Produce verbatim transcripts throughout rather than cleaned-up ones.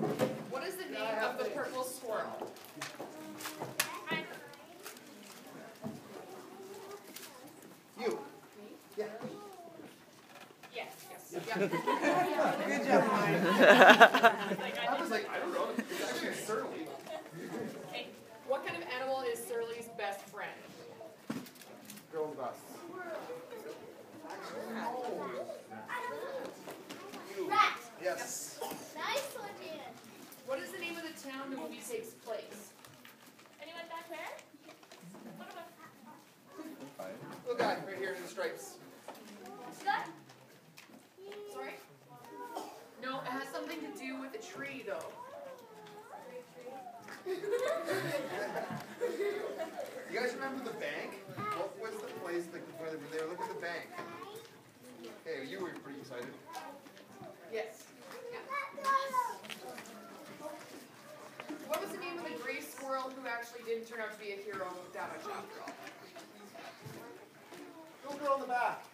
What is the name of the purple squirrel? You. Yeah. Yes, yes. Yeah. Good job, Mike. I was like, I don't know. It's actually a surly. Okay. What kind of animal is Surly's best friend? Girl on the bus. Rat. Yes. Nice one, Dan. What is the name of the town the movie takes place? Anyone back there? What about Little guy right here in the stripes. Scott? Sorry? No, it has something to do with a tree, though. You guys remember the bank? What was the place like before they were there? Look at the bank. Okay, you were pretty excited. Yes. What was the name of the gray squirrel who actually didn't turn out to be a hero and looked damaged after all? Little girl in the back.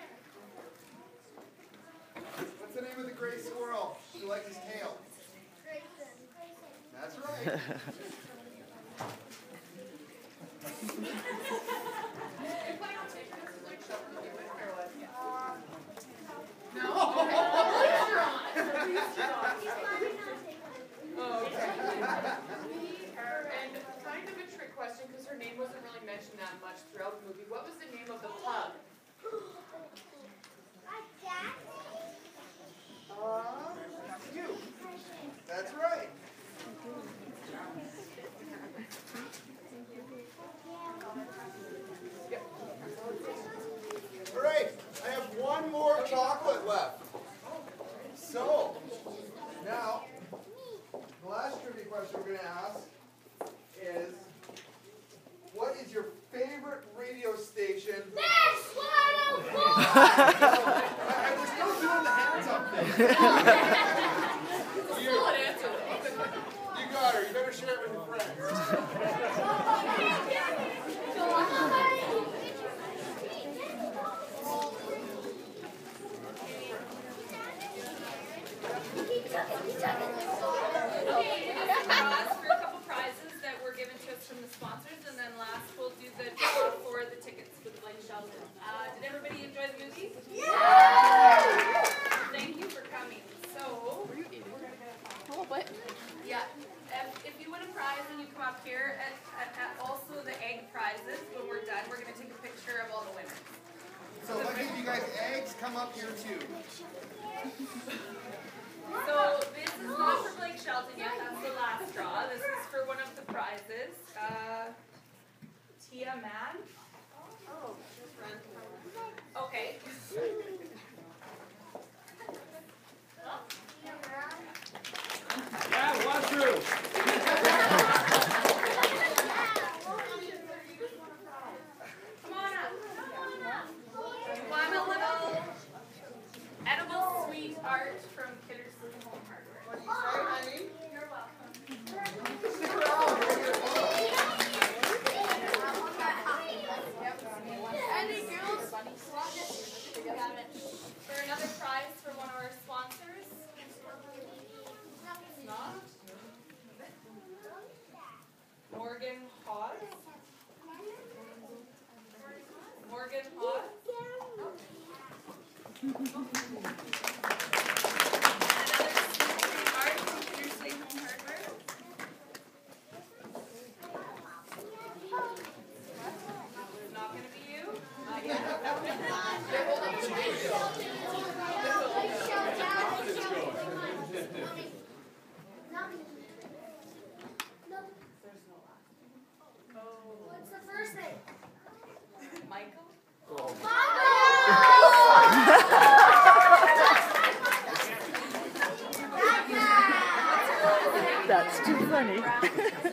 What's the name of the gray squirrel who likes his tail? Grayson. That's right. No? Okay. At least you're on. At least you're on. He's probably not taking it. Oh, okay. And kind of a trick question because her name wasn't really mentioned that much throughout the movie. What was the name of the pug? Uh, you. That's right. All right, I have one more chocolate left. So, now, the last trivia question we're going to ask is, what is your favorite radio station? That's one oh four! I, I was still doing the hands up thing. you, Solid answer. you got her. You better share it with your friends. For a couple prizes that were given to us from the sponsors, and then last we'll do the draw for the tickets for the Blake Shelton. Uh, did everybody enjoy the movie? Yeah! Thank you for coming. So, we're gonna get a Oh, what? yeah. If, if you win a prize and you come up here, at, at, at also the egg prizes, when we're done, we're gonna take a picture of all the winners. So if I give you guys eggs, come up here too. So this is not for Blake Shelton yet, that's the last draw. This is for one of the prizes. Uh, Tia Mann. Oh, just run. Okay. Yeah, walk through. Come on up. You want a little edible sweetheart from Kittersley Home Hardware. What do you say, honey? You're welcome. Stick around. We're gonna get a Any girls? For another prize for one of our sponsors. Not. Morgan Hawes. Morgan Hawes. Another sweetheart from Kittersley Home Hardware. Not gonna be you? Not yet. What's the first name? Michael? That's too funny.